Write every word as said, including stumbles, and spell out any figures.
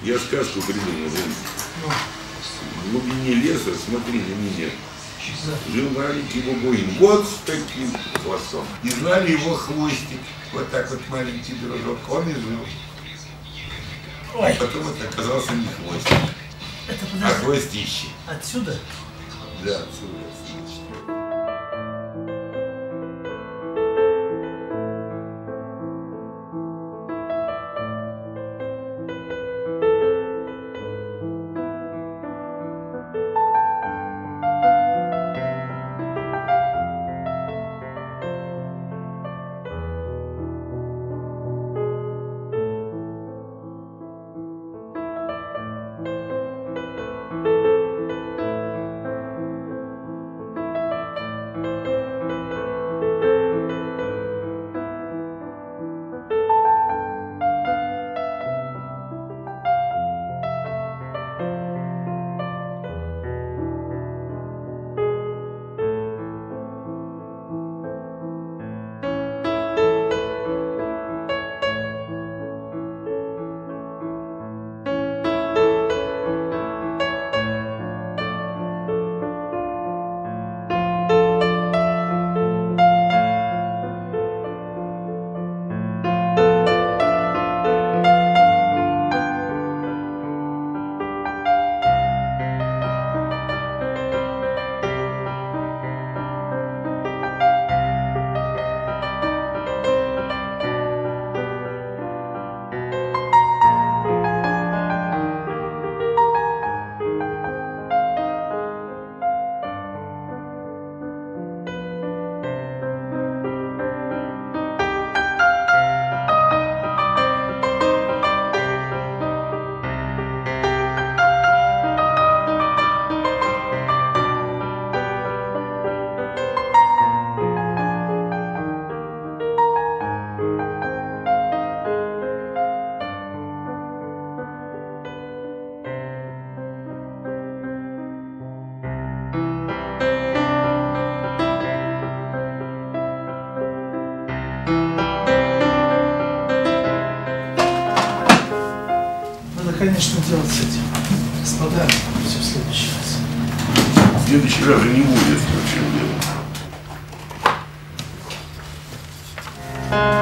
Я сказку придумал. Ну. В глубине леса, смотри на меня. Да. Жил маленький бабуин вот с таким хвостом. И звали его Хвостик. Вот так вот маленький дружок. Он и жил. Ой. А потом это оказался не Хвостик, Это, а Хвостище. Отсюда? Да, отсюда. Конечно, делать с этим. Господа, все в следующий раз. В следующий раз же не будет, в чем дело.